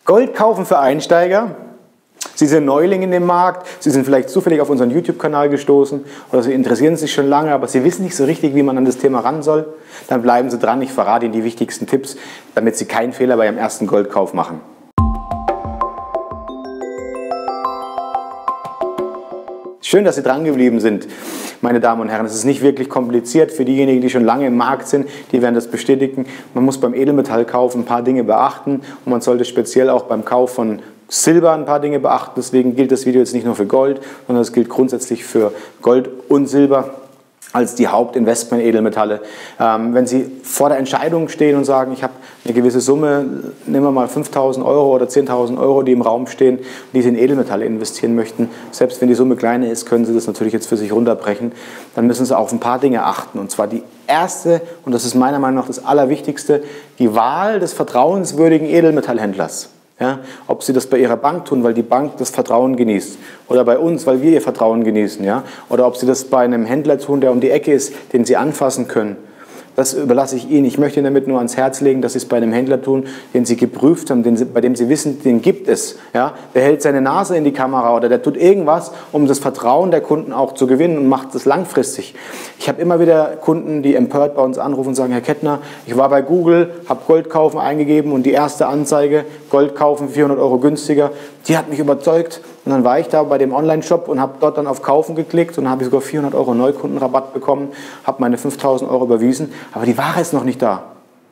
Gold kaufen für Einsteiger. Sie sind Neuling in dem Markt, Sie sind vielleicht zufällig auf unseren YouTube-Kanal gestoßen oder Sie interessieren sich schon lange, aber Sie wissen nicht so richtig, wie man an das Thema ran soll. Dann bleiben Sie dran, ich verrate Ihnen die wichtigsten Tipps, damit Sie keinen Fehler bei Ihrem ersten Goldkauf machen. Schön, dass Sie dran geblieben sind, meine Damen und Herren. Es ist nicht wirklich kompliziert für diejenigen, die schon lange im Markt sind, die werden das bestätigen. Man muss beim Edelmetallkauf ein paar Dinge beachten und man sollte speziell auch beim Kauf von Silber ein paar Dinge beachten. Deswegen gilt das Video jetzt nicht nur für Gold, sondern es gilt grundsätzlich für Gold und Silber als die Hauptinvestment-Edelmetalle. Wenn Sie vor der Entscheidung stehen und sagen, ich habe eine gewisse Summe, nehmen wir mal 5.000 Euro oder 10.000 Euro, die im Raum stehen, die Sie in Edelmetalle investieren möchten, selbst wenn die Summe kleiner ist, können Sie das natürlich jetzt für sich runterbrechen, dann müssen Sie auf ein paar Dinge achten. Und zwar die erste, und das ist meiner Meinung nach das Allerwichtigste, die Wahl des vertrauenswürdigen Edelmetallhändlers. Ja, ob Sie das bei Ihrer Bank tun, weil die Bank das Vertrauen genießt, oder bei uns, weil wir Ihr Vertrauen genießen, ja, oder ob Sie das bei einem Händler tun, der um die Ecke ist, den Sie anfassen können. Das überlasse ich Ihnen. Ich möchte Ihnen damit nur ans Herz legen, dass Sie es bei einem Händler tun, den Sie geprüft haben, bei dem Sie wissen, den gibt es. Ja? Der hält seine Nase in die Kamera oder der tut irgendwas, um das Vertrauen der Kunden auch zu gewinnen und macht das langfristig. Ich habe immer wieder Kunden, die empört bei uns anrufen und sagen, Herr Kettner, ich war bei Google, habe Gold kaufen eingegeben und die erste Anzeige, Gold kaufen 400 Euro günstiger, die hat mich überzeugt. Und dann war ich da bei dem Online-Shop und habe dort dann auf Kaufen geklickt und habe sogar 400 Euro Neukundenrabatt bekommen, habe meine 5.000 Euro überwiesen, aber die Ware ist noch nicht da.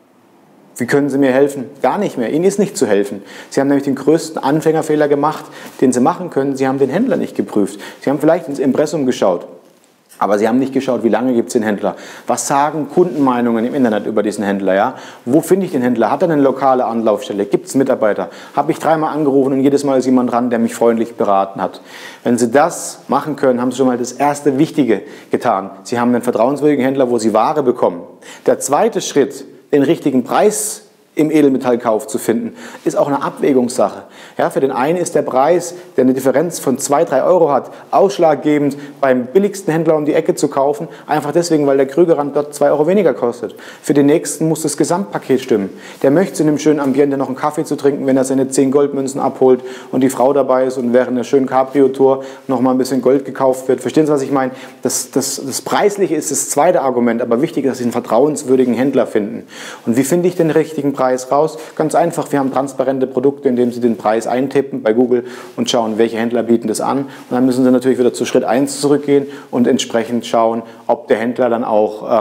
Wie können Sie mir helfen? Gar nicht mehr. Ihnen ist nicht zu helfen. Sie haben nämlich den größten Anfängerfehler gemacht, den Sie machen können. Sie haben den Händler nicht geprüft. Sie haben vielleicht ins Impressum geschaut. Aber Sie haben nicht geschaut, wie lange gibt es den Händler. Was sagen Kundenmeinungen im Internet über diesen Händler? Ja? Wo finde ich den Händler? Hat er eine lokale Anlaufstelle? Gibt es Mitarbeiter? Habe ich dreimal angerufen und jedes Mal ist jemand dran, der mich freundlich beraten hat. Wenn Sie das machen können, haben Sie schon mal das erste Wichtige getan. Sie haben einen vertrauenswürdigen Händler, wo Sie Ware bekommen. Der zweite Schritt, den richtigen Preis im Edelmetallkauf zu finden, ist auch eine Abwägungssache. Ja, für den einen ist der Preis, der eine Differenz von 2, 3 Euro hat, ausschlaggebend beim billigsten Händler um die Ecke zu kaufen, einfach deswegen, weil der Krügerrand dort 2 Euro weniger kostet. Für den nächsten muss das Gesamtpaket stimmen. Der möchte in einem schönen Ambiente noch einen Kaffee zu trinken, wenn er seine 10 Goldmünzen abholt und die Frau dabei ist und während einer schönen Cabrio-Tour noch mal ein bisschen Gold gekauft wird. Verstehen Sie, was ich meine? Das Preisliche ist das zweite Argument, aber wichtig ist, dass Sie einen vertrauenswürdigen Händler finden. Und wie finde ich den richtigen Preis raus? Ganz einfach, wir haben transparente Produkte, indem Sie den Preis eintippen bei Google und schauen, welche Händler bieten das an. Und dann müssen Sie natürlich wieder zu Schritt 1 zurückgehen und entsprechend schauen, ob der Händler dann auch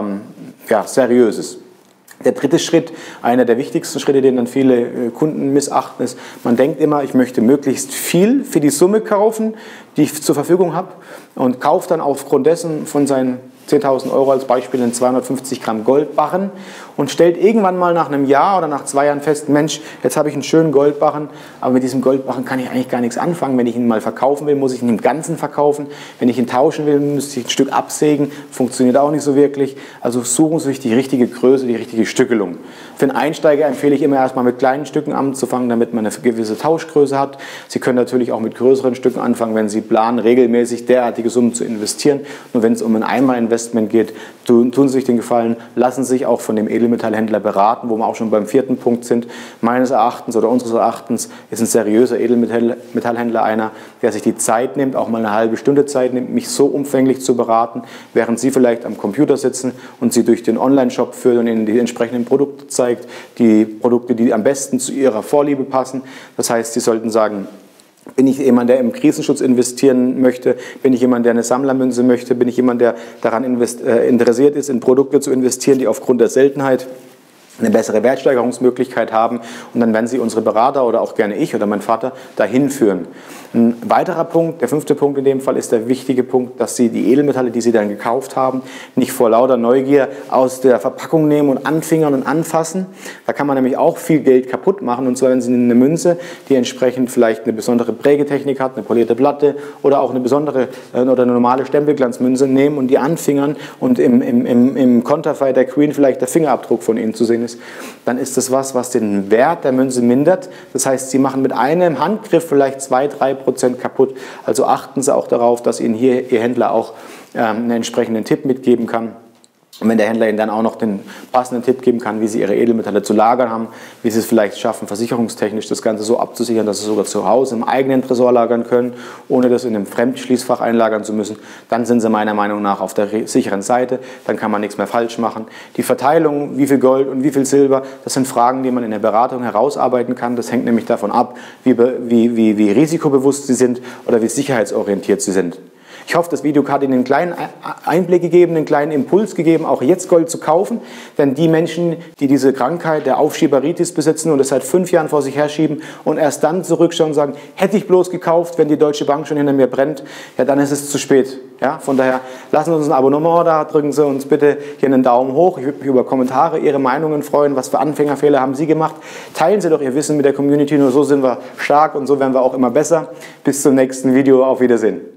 seriös ist. Der dritte Schritt, einer der wichtigsten Schritte, den dann viele Kunden missachten, ist, man denkt immer, ich möchte möglichst viel für die Summe kaufen, die ich zur Verfügung habe und kauft dann aufgrund dessen von seinen 10.000 Euro als Beispiel in 250 Gramm Goldbarren und stellt irgendwann mal nach einem Jahr oder nach 2 Jahren fest, Mensch, jetzt habe ich einen schönen Goldbarren, aber mit diesem Goldbarren kann ich eigentlich gar nichts anfangen. Wenn ich ihn mal verkaufen will, muss ich ihn im Ganzen verkaufen. Wenn ich ihn tauschen will, müsste ich ein Stück absägen. Funktioniert auch nicht so wirklich. Also suchen Sie sich die richtige Größe, die richtige Stückelung. Für einen Einsteiger empfehle ich immer erstmal mit kleinen Stücken anzufangen, damit man eine gewisse Tauschgröße hat. Sie können natürlich auch mit größeren Stücken anfangen, wenn Sie planen, regelmäßig derartige Summen zu investieren. Nur wenn es um ein Einmalinvestment geht, tun Sie sich den Gefallen, lassen Sie sich auch von dem Edelmetallhändler beraten, wo wir auch schon beim 4. Punkt sind. Meines Erachtens oder unseres Erachtens ist ein seriöser Edelmetallhändler einer, der sich die Zeit nimmt, auch mal eine halbe Stunde Zeit nimmt, mich so umfänglich zu beraten, während Sie vielleicht am Computer sitzen und Sie durch den Online-Shop führen und Ihnen die entsprechenden Produkte zeigt, die Produkte, die am besten zu Ihrer Vorliebe passen. Das heißt, Sie sollten sagen, bin ich jemand, der im Krisenschutz investieren möchte? Bin ich jemand, der eine Sammlermünze möchte? Bin ich jemand, der daran interessiert ist, in Produkte zu investieren, die aufgrund der Seltenheit eine bessere Wertsteigerungsmöglichkeit haben? Und dann werden Sie unsere Berater oder auch gerne ich oder mein Vater dahin führen. Ein weiterer Punkt, der 5. Punkt in dem Fall, ist der wichtige Punkt, dass Sie die Edelmetalle, die Sie dann gekauft haben, nicht vor lauter Neugier aus der Verpackung nehmen und anfingern und anfassen. Da kann man nämlich auch viel Geld kaputt machen. Und zwar, wenn Sie eine Münze, die entsprechend vielleicht eine besondere Prägetechnik hat, eine polierte Platte oder auch eine besondere oder eine normale Stempelglanzmünze nehmen und die anfingern und im Konterfei der Queen vielleicht der Fingerabdruck von Ihnen zu sehen ist, dann ist das was den Wert der Münze mindert. Das heißt, Sie machen mit einem Handgriff vielleicht 2-3% kaputt. Also achten Sie auch darauf, dass Ihnen hier Ihr Händler auch einen entsprechenden Tipp mitgeben kann. Und wenn der Händler Ihnen dann auch noch den passenden Tipp geben kann, wie Sie Ihre Edelmetalle zu lagern haben, wie Sie es vielleicht schaffen, versicherungstechnisch das Ganze so abzusichern, dass Sie sogar zu Hause im eigenen Tresor lagern können, ohne das in einem Fremdschließfach einlagern zu müssen, dann sind Sie meiner Meinung nach auf der sicheren Seite, dann kann man nichts mehr falsch machen. Die Verteilung, wie viel Gold und wie viel Silber, das sind Fragen, die man in der Beratung herausarbeiten kann. Das hängt nämlich davon ab, wie risikobewusst Sie sind oder wie sicherheitsorientiert Sie sind. Ich hoffe, das Video hat Ihnen einen kleinen Einblick gegeben, einen kleinen Impuls gegeben, auch jetzt Gold zu kaufen. Denn die Menschen, die diese Krankheit der Aufschieberitis besitzen und es seit 5 Jahren vor sich herschieben und erst dann zurückschauen und sagen, hätte ich bloß gekauft, wenn die Deutsche Bank schon hinter mir brennt, ja, dann ist es zu spät. Ja, von daher lassen Sie uns ein Abonnement da, drücken Sie uns bitte hier einen Daumen hoch. Ich würde mich über Kommentare, Ihre Meinungen freuen. Was für Anfängerfehler haben Sie gemacht? Teilen Sie doch Ihr Wissen mit der Community, nur so sind wir stark und so werden wir auch immer besser. Bis zum nächsten Video, auf Wiedersehen.